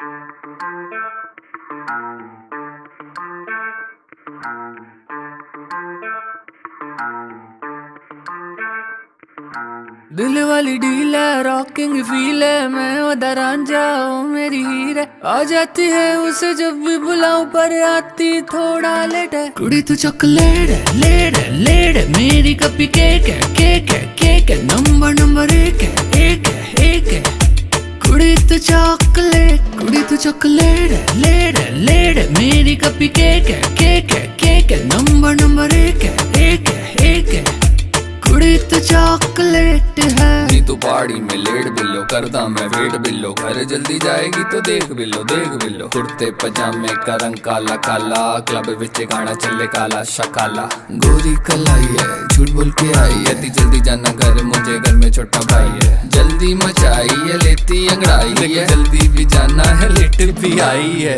दिल वाली डील है, रॉकिंग फील है, मैं वदा रांझा ओ मेरी हीर है। आ जाती है उसे जब भी बुलाऊं, पर आती थोड़ा लेट है। कुड़ी तू चॉकलेट है, लेट है, लेट है, मेरी कपी केक है, केक है, केक है, नंबर नंबर एक है, एक है, एक है। कुड़ी तू चॉकलेट, कुड़ी तू चॉकलेट है, लेट है, लेट है, मेरी कपी केक है, केक है, केक है, नंबर नंबर एक है, एक है, एक है। कुड़ी तो चॉकलेट है। नी तू पहाड़ी में लेट बिल्लो, करदा मैं वेट बिल्लो, घर जल्दी जाएगी तो देख बिल्लो, देख बिल्लो। कुर्ते पजामे का रंग काला काला, क्लब विच गाना चले काला शकाला। गोरी कलाई है, झूठ बोल के आई है, ती जल्दी जाना घर, मुझे घर में छोटा भाई है। जल्दी मचाई है, लेती अंगड़ाई है, जल्दी भी जाना है, लेट भी आई है।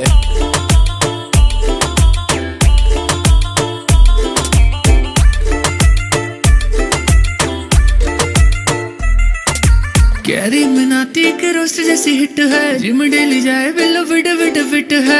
कैरी मिनाती के रोस्ट जैसी हिट है, जिम डेली जाए बिल्लो फिट फिट फिट है।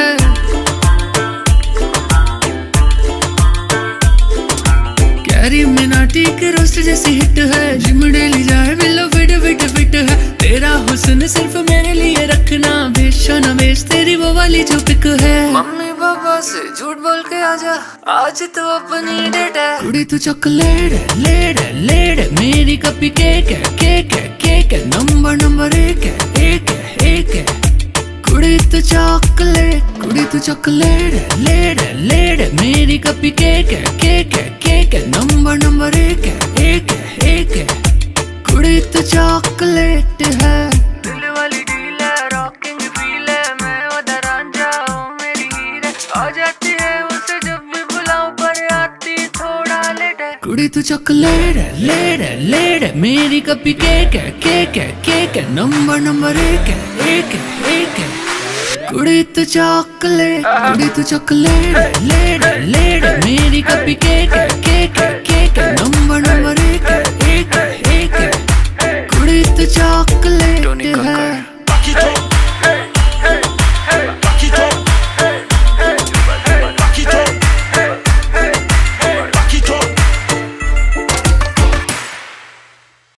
कैरी मिनाती के रोस्ट जैसी हिट है, जिम डेली जाए बिल्लो फिट फिट फिट है। तेरा हुस्न सिर्फ मेरे लिए रखना, बेचो न बेच तेरी वो वाली जो पिक है। मम्मी पापा से झूठ बोल के आजा, आज तो अपनी डेट है। कुड़ी तू चॉकलेट है, लेट है, लेट है, मेरी कपी केक है, केक है, केक है, नंबर नंबर एक है, एक है, एक है। कुड़ी तू चॉकलेट, कुड़ी तू चॉकलेट है, लेट है, लेट है, मेरी कपी केक है, केक है, केक है, नंबर नंबर एक है, एक है, एक है। कुड़ी तू चॉकलेट है। दिल वाली डील है, रॉकिंग फील है, मैं वदा रांझा ओ मेरी हीर है। आ जाती है उसे जब भी बुलाऊं, पर आती थोड़ा लेट है। कुड़ी तू चॉकलेट है, लेट है, लेट है, मेरी कपी केक है, केक है, केक है, नंबर नंबर एक है, एक है, एक है। कुड़ी तू चॉकलेट, कुड़ी तू चॉकलेट है, लेट है, लेट है, मेरी कपी केक है, केक है, केक है, नंबर नंबर एक है, एक है, एक है। कुड़ी तू चॉकलेट है।